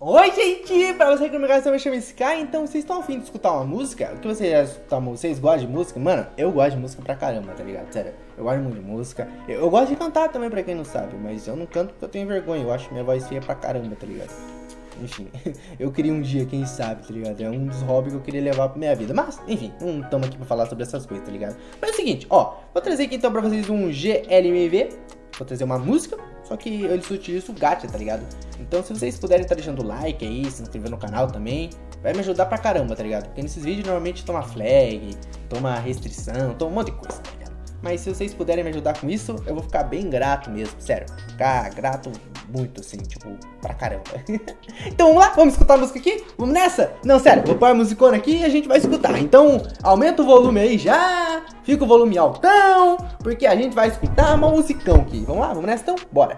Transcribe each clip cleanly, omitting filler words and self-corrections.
Oi, gente! Pra você que não me conhece, eu me chamo Sky. Então, vocês estão afim de escutar uma música? O que vocês gostam de música? Mano, eu gosto de música pra caramba, tá ligado? Sério, eu gosto muito de música. Eu gosto de cantar também, pra quem não sabe. Mas eu não canto porque eu tenho vergonha. Eu acho minha voz feia pra caramba, tá ligado? Enfim, eu queria um dia, quem sabe, tá ligado? É um dos hobbies que eu queria levar pra minha vida. Mas, enfim, não estamos aqui pra falar sobre essas coisas, tá ligado? Mas é o seguinte, ó, vou trazer aqui então pra vocês um GLMV. Vou trazer uma música, só que eu utilizo o gacha, tá ligado? Então se vocês puderem estar deixando like aí, se inscrever no canal também, vai me ajudar pra caramba, tá ligado? Porque nesses vídeos normalmente toma flag, toma restrição, toma um monte de coisa, tá ligado? Mas se vocês puderem me ajudar com isso, eu vou ficar bem grato mesmo, sério. Ficar grato muito, assim, tipo, pra caramba. Então vamos lá, vamos escutar a música aqui? Vamos nessa? Não, sério, vou pôr a musicona aqui e a gente vai escutar. Então aumenta o volume aí já, fica o volume altão, porque a gente vai escutar uma musicão aqui. Vamos lá, vamos nessa então? Bora.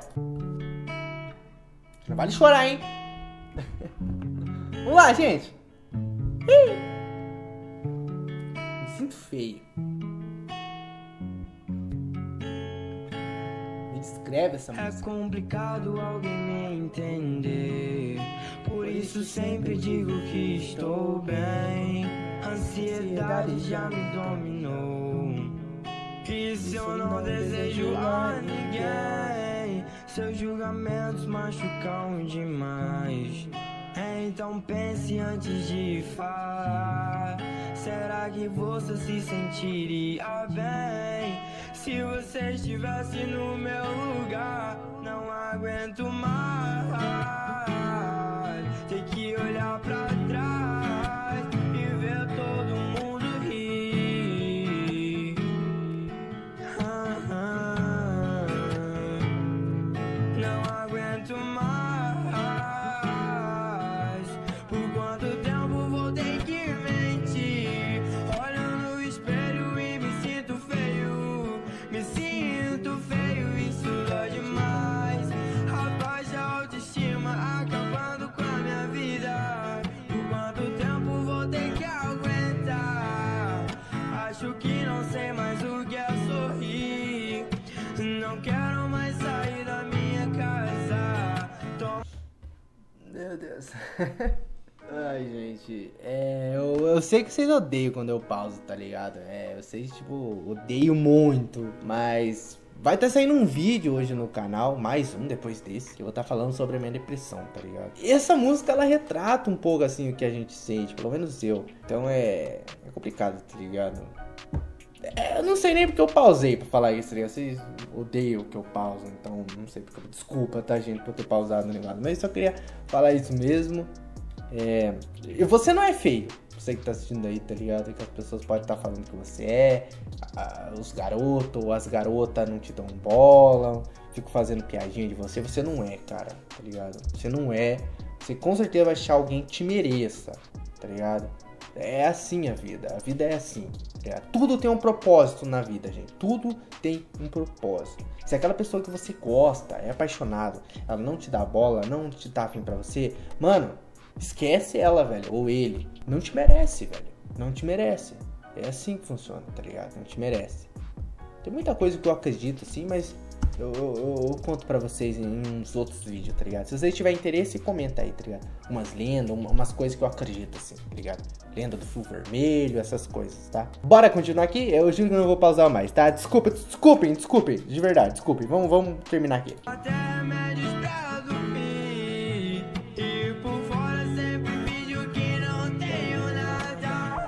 Não vale chorar, hein? Vamos lá, gente. Me sinto feio. Escreve essa música. É complicado alguém me entender, por isso sempre digo que estou bem. Ansiedade já me dominou, isso eu não desejo a ninguém. Seus julgamentos machucam demais, então pense antes de falar. Será que você se sentiria bem se você estivesse no meu lugar? Não aguento mais ter que olhar pra trás e ver todo mundo rir. Não aguento mais. Por quanto tempo vou ter que mentir? Olho no espelho e me sinto feio. Me sinto feio, isso dói demais. A baixa autoestima acabando com a minha vida. Por quanto tempo vou ter que aguentar? Acho que não sei mais o que é sorrir. Não quero mais sair da minha casa. Meu Deus. Ai, gente, eu sei que vocês odeiam quando eu pauso, tá ligado? Eu sei, tipo, odeio muito, mas vai estar saindo um vídeo hoje no canal, mais um depois desse, que eu vou estar falando sobre a minha depressão, tá ligado? E essa música, ela retrata um pouco, assim, o que a gente sente, pelo menos eu. Então é complicado, tá ligado? Eu não sei nem porque eu pausei pra falar isso, tá ligado? Vocês odeiam que eu pauso, então não sei porque. Desculpa, tá, gente, por ter pausado no negócio, mas eu só queria falar isso mesmo. E você não é feio, você que tá assistindo aí, tá ligado? Que as pessoas podem estar falando que você é, os garotos ou as garotas não te dão bola, fico fazendo piadinha de você. Você não é, cara, tá ligado? Você não é. Você com certeza vai achar alguém que te mereça, tá ligado? É assim a vida é assim, tá ligado? Tudo tem um propósito na vida, gente. Tudo tem um propósito. Se aquela pessoa que você gosta, é apaixonado, ela não te dá bola, não te dá afim pra você, mano, esquece ela, velho, ou ele. Não te merece, velho. Não te merece. É assim que funciona, tá ligado? Não te merece. Tem muita coisa que eu acredito, assim, mas eu conto pra vocês em uns outros vídeos, tá ligado? Se vocês tiverem interesse, comenta aí, tá ligado? Umas lendas, umas coisas que eu acredito, assim, tá ligado? Lenda do fio vermelho, essas coisas, tá? Bora continuar aqui? Eu juro que eu não vou pausar mais, tá? Desculpem, de verdade, desculpem. Vamos terminar aqui. Até remédios pra dormir, e por fora sempre finjo que não tenho nada.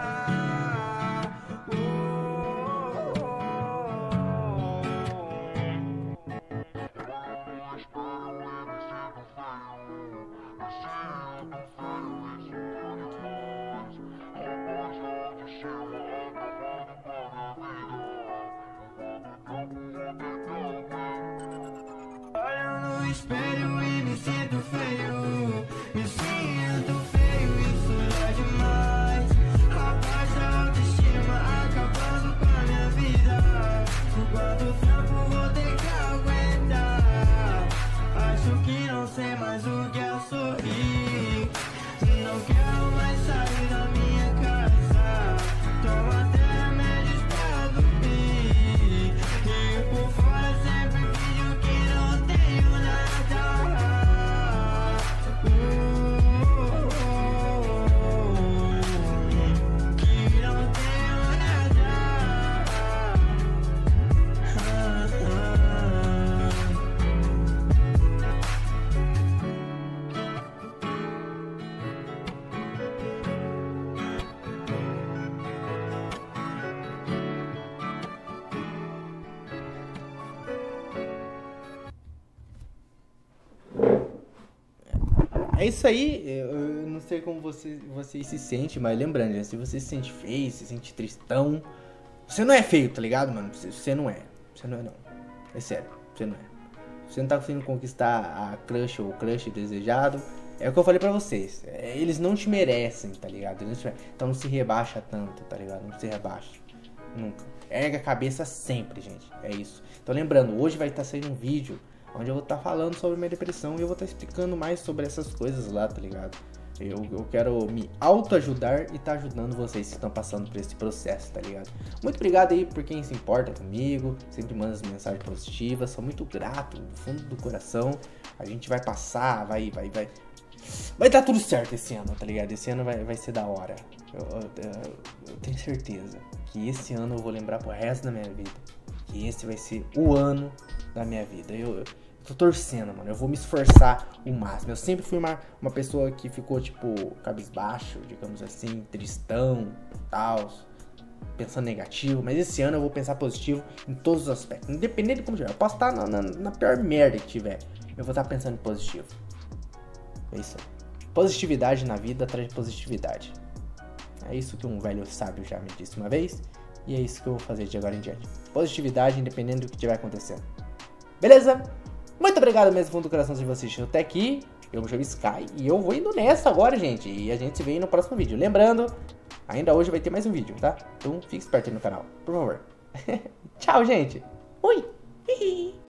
Olho no espelho e me sinto feio. Me sinto feio, isso é demais. A baixa autoestima acabando com a minha vida. Por quanto tempo vou ter que aguentar? Acho que não sei mais o que é sorrir. Não quero mais sair da minha casa. Tomo até remédios pra dormir, e por fora sempre finjo que não tenho nada. É isso aí, eu não sei como você se sente, mas lembrando, gente, se você se sente feio, se sente tristão, você não é feio, tá ligado, mano? Você não é. Você não é, não. É sério, você não é. Você não tá conseguindo conquistar a crush ou o crush desejado. É o que eu falei pra vocês. Eles não te merecem, tá ligado? Então não se rebaixa tanto, tá ligado? Não se rebaixa. Nunca. Erga a cabeça sempre, gente. É isso. Então lembrando, hoje vai estar saindo um vídeo onde eu vou estar falando sobre minha depressão e eu vou estar explicando mais sobre essas coisas lá, tá ligado? Eu quero me autoajudar e tá ajudando vocês que estão passando por esse processo, tá ligado? Muito obrigado aí por quem se importa comigo, sempre manda as mensagens positivas, sou muito grato do fundo do coração. A gente vai passar, vai dar tudo certo esse ano, tá ligado? Esse ano vai ser da hora. Eu tenho certeza que esse ano eu vou lembrar pro resto da minha vida. Que esse vai ser o ano da minha vida. Eu tô torcendo, mano. Eu vou me esforçar o máximo. Eu sempre fui uma pessoa que ficou, tipo, cabisbaixo, digamos assim, tristão, tal, pensando negativo. Mas esse ano eu vou pensar positivo em todos os aspectos. Independente de como tiver. Eu posso estar na pior merda que tiver. Eu vou estar pensando positivo. É isso aí. Positividade na vida traz positividade. É isso que um velho sábio já me disse uma vez. E é isso que eu vou fazer de agora em diante. Positividade independente do que estiver acontecendo. Beleza? Muito obrigado mesmo, fundo do coração, de vocês assistindo até aqui. Eu me chamo Sky e eu vou indo nessa agora, gente. E a gente se vê no próximo vídeo. Lembrando, ainda hoje vai ter mais um vídeo, tá? Então fique esperto aí no canal, por favor. Tchau, gente. Ui.